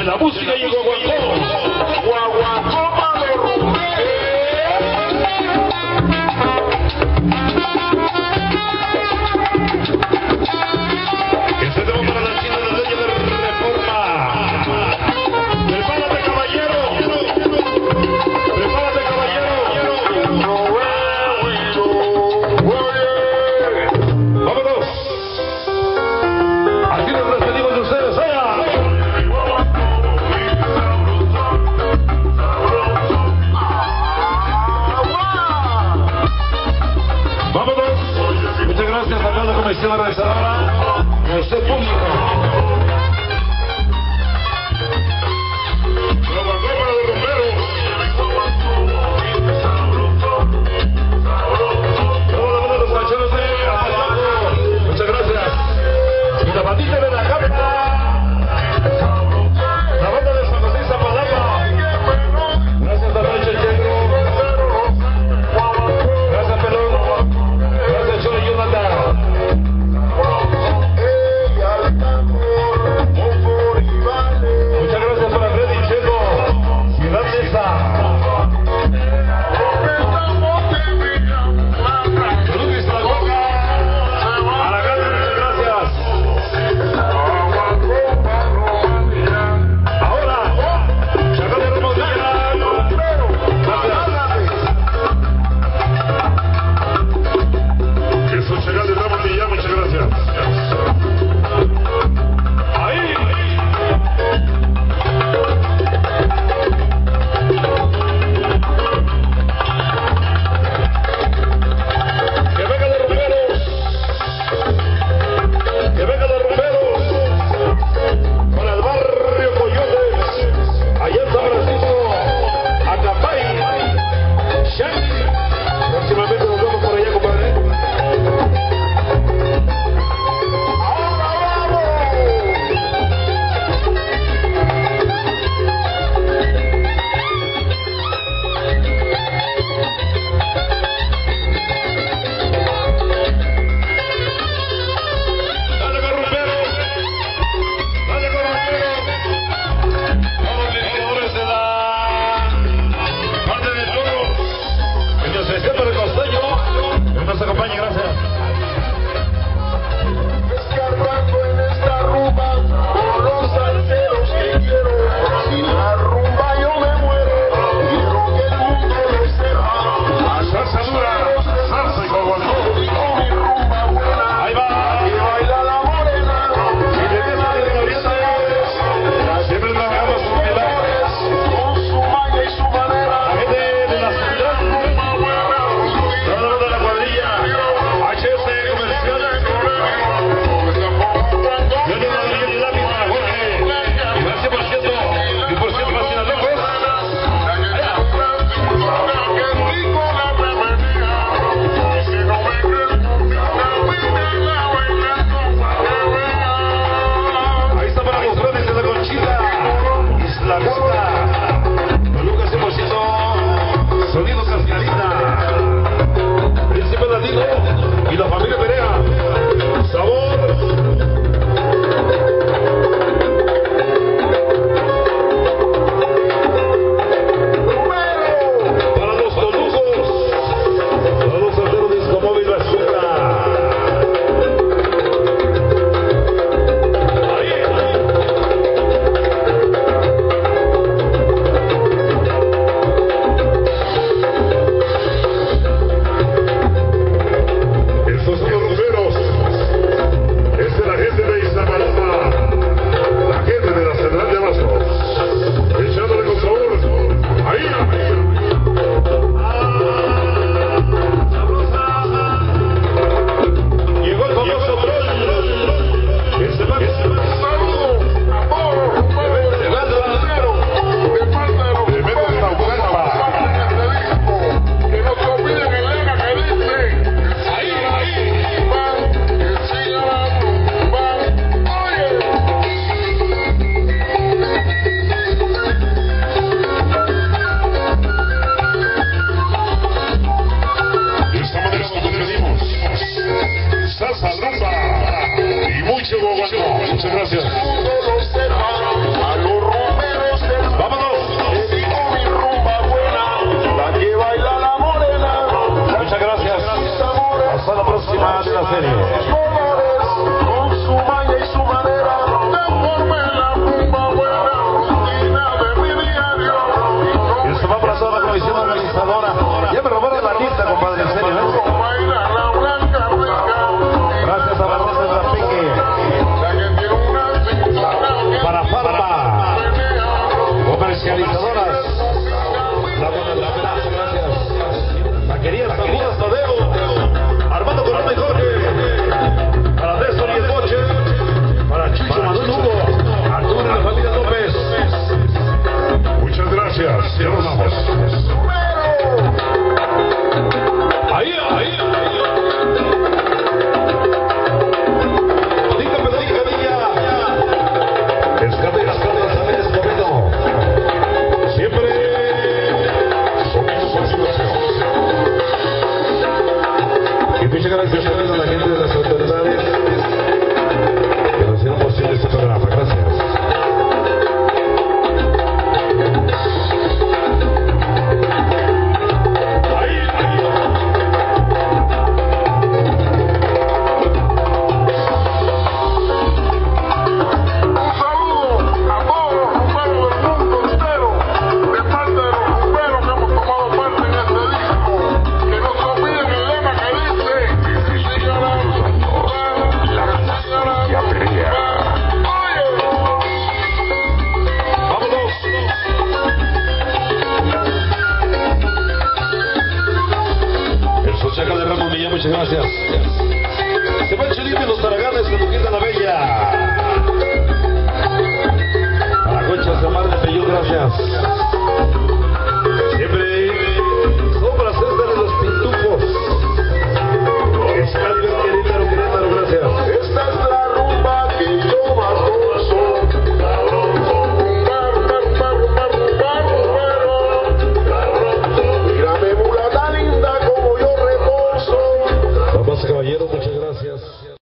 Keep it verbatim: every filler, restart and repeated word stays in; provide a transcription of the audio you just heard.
la música y el guaguancó. Guaguancó para los rumberos. Este tema para la China de la ley de reforma. Prepárate, caballero. Prepárate, caballero. Vámonos. Aquí nos despedimos de ustedes. Gracias a la comisión organizadora, a usted público. Muchas gracias. Y la bandita de la cámara, la banda de San José Zapalapa. Gracias a Noche Checo. Gracias Pelón. Gracias Cholo Yonanda. Muchas gracias para Freddy Checo, Ciudad Neza. Luis La Boca, a la gana, muchas gracias. Ahora, Chacal de Ramos Villa, gracias. Eso, Chacal de Ramos Villa, muchas gracias. Ahí. Que venga de rumberos. Que venga de rumberos. Para el barrio Coyotes. Allá en San Francisco. Acapay. Shanks. Próximamente nos vemos por allá, compadre. Dale con rumbero. Dale con rumbero. Todos los legisladores de la parte de todos. El Diocesano del Costeño. Que nos acompañe, gracias. Escarbando en esta rumba, con los salseros que quiero. Sin la rumba yo me muero. Quiero que el mundo lo sepa. Salsa dura, salsa y guaguancó. Digo mi rumba buena. Ahí va. Y baila la morena. Y desde esa de Oriente, siempre trabajamos con pilares. Con su maña y su manera. La gente de la ciudad, todos de la cuadrilla, H S Comercial. Yo tengo la línea de lápiz para Jorge. Y gracias por ciento, y por ciento para Sinaloa. Ahí está para los grandes de la Conchita, Isla Gota, Toluca cien por ciento, Sonido Cascarita, Príncipe Latino y la familia Perea. Sabor. Para los tolucos, para los solteros Disco Móvil Bazooka. Ahí. Estos son los rumberos. Es de la gente de Iztapalapa, la gente de la Central de Abasto, echándole con sabor. Ahí. Llegó el famoso troll. Ese va. Saludos, amor, rumberos. De banda de Lucero. De parte de los De Metro de Naucalpa. que no se olviden el lema que dice. Ahí, ahí. Que siga la rumba. Oye. De esta manera nos despedimos. Salsa, rumba y mucho guaguancó. Muchas gracias. Todo lo sepa, a los rumberos. muchas gracias. Se va el Chilito y los Taraganes con Luquita la Bella. A la Concha de Mar de Peyú, gracias.